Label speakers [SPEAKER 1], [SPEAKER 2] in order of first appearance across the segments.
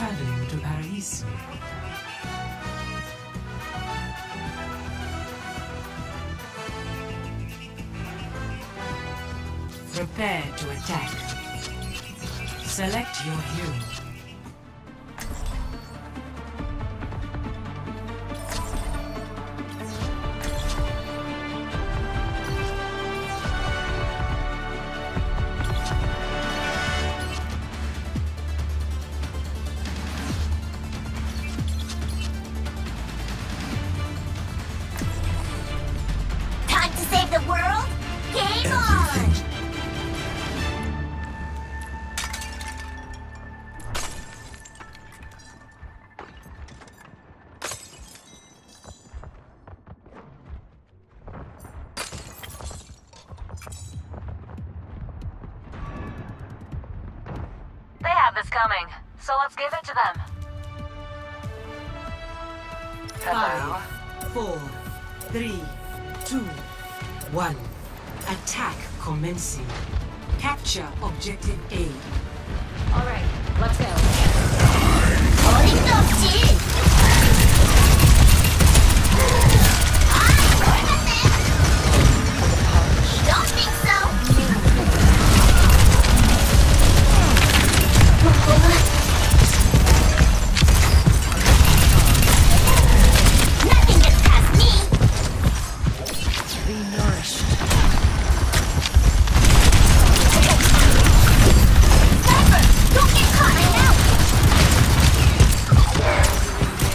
[SPEAKER 1] traveling to Paris. Prepare to attack. Select your hero.
[SPEAKER 2] Time to save the world? Game on!
[SPEAKER 3] They have this coming, so let's give it to them. Hello.
[SPEAKER 1] 5, 4, 3, 2, 1. Attack commencing. Capture objective A.
[SPEAKER 3] Alright, let's go.
[SPEAKER 2] 어림도 없지! Don't think so! Nothing gets past me!
[SPEAKER 3] Be nourished.
[SPEAKER 2] Sniper! Don't get caught! I'm out!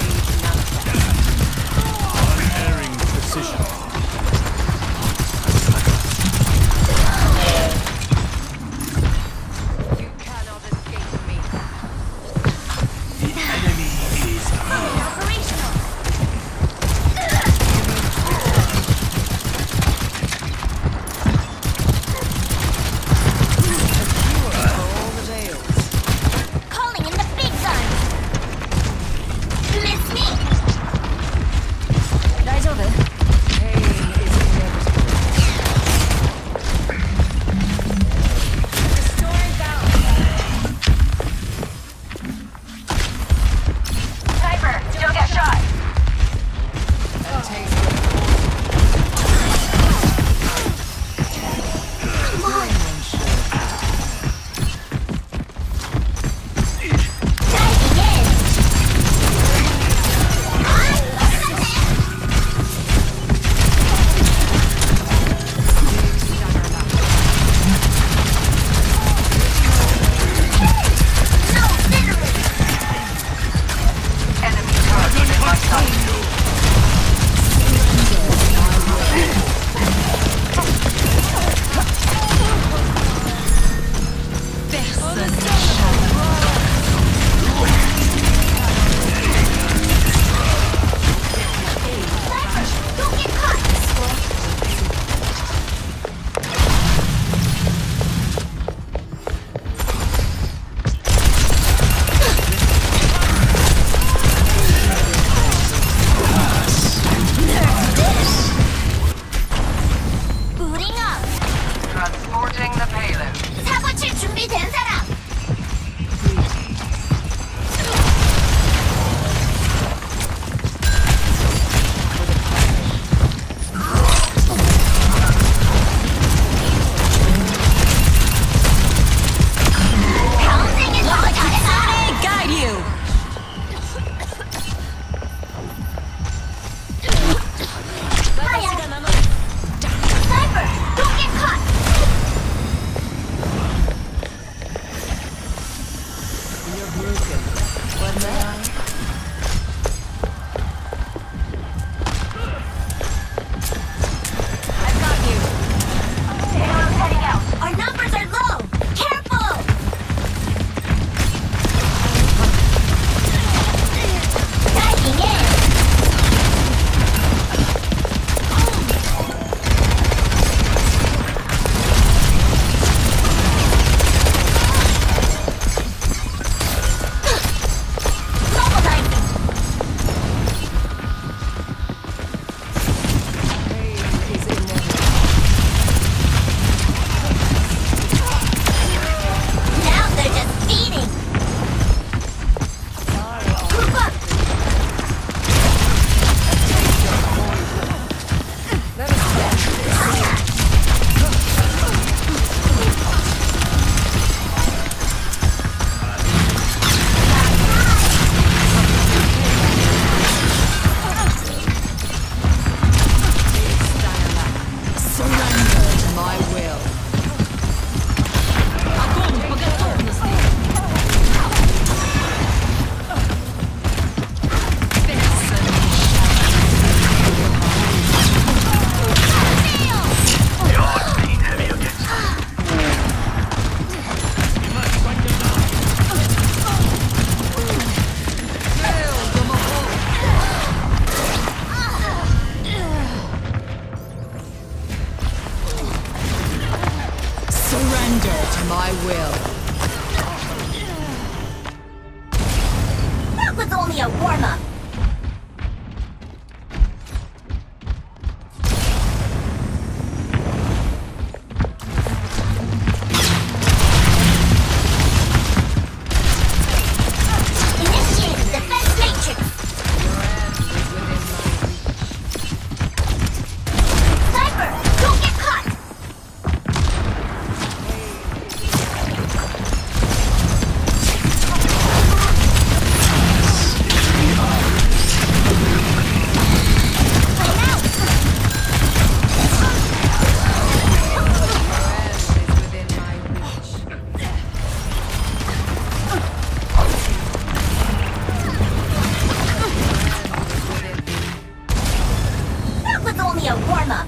[SPEAKER 2] a warm-up.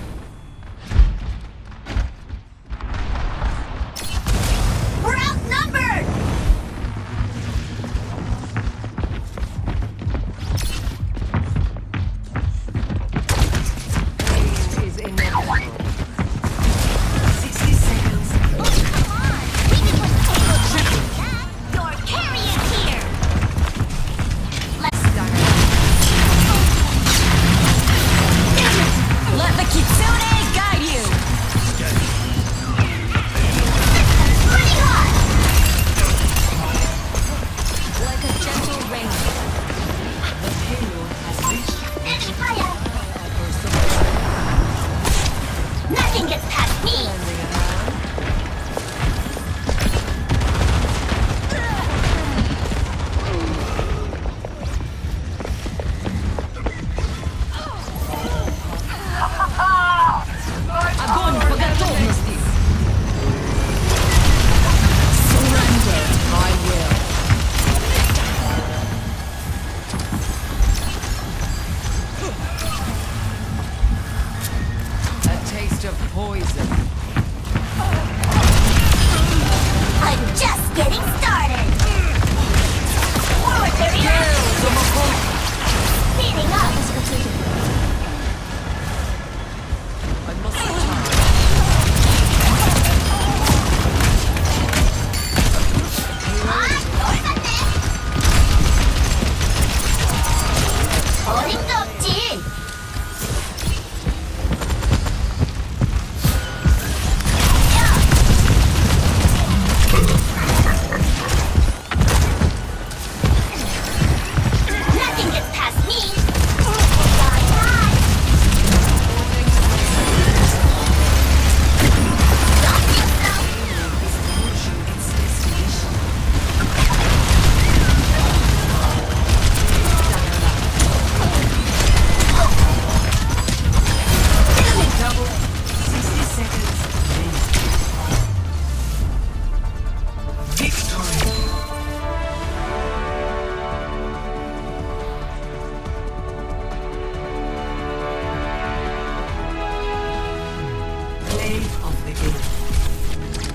[SPEAKER 2] We're outnumbered!
[SPEAKER 3] It is inevitable.
[SPEAKER 1] 60 seconds.
[SPEAKER 2] Oh, come on! We can win tables like that! Your carrion here! Let's start
[SPEAKER 3] Let the Kitsune guide you!
[SPEAKER 2] pretty hot!
[SPEAKER 3] Like a gentle rain.
[SPEAKER 1] The payload has reached
[SPEAKER 2] Enemy fire! Nothing gets past me!
[SPEAKER 3] Огонь по готовности! Surrender, I will. A taste of poison.
[SPEAKER 2] I'm just getting started! Forward barrier! Speeding up!
[SPEAKER 3] I must return.
[SPEAKER 2] 어림도 없지! Nothing gets past me! Die, die! Don't think so!
[SPEAKER 1] approaching its destination. Double 60 seconds remaining. Victory! Play of the game.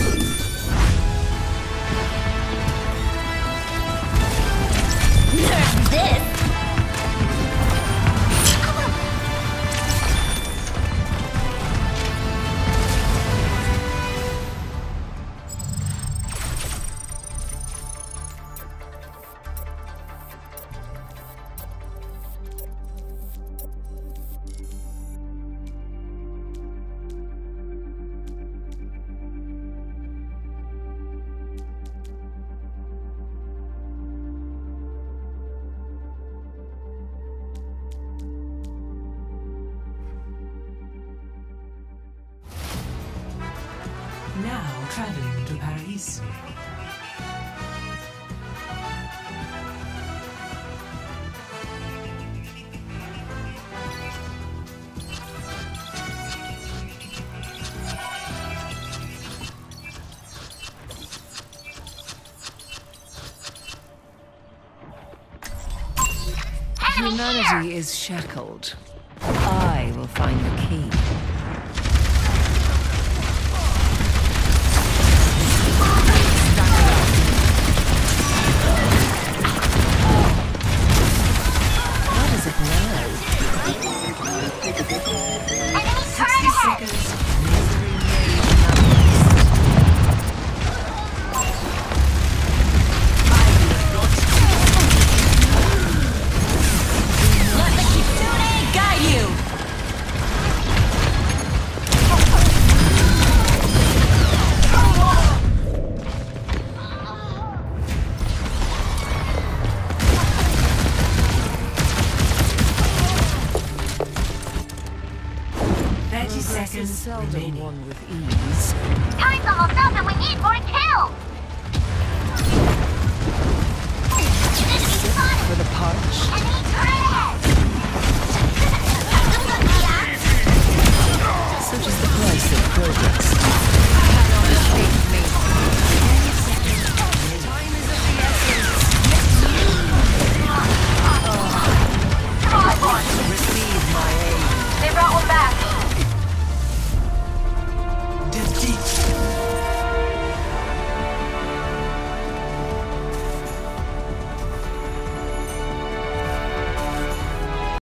[SPEAKER 2] Nerf this!
[SPEAKER 1] Now traveling to Paris.
[SPEAKER 3] Humanity is shackled. I will find the key. What is it now?
[SPEAKER 2] Enemy
[SPEAKER 1] 60
[SPEAKER 2] turret ahead!
[SPEAKER 1] seconds.
[SPEAKER 3] Let the Kitsune guide you!
[SPEAKER 1] Seconds
[SPEAKER 3] Seldom
[SPEAKER 1] remaining.
[SPEAKER 3] won with ease.
[SPEAKER 2] Time's almost up and we need more kills! Enemy spotted!
[SPEAKER 3] For the punch.
[SPEAKER 2] Enemy turret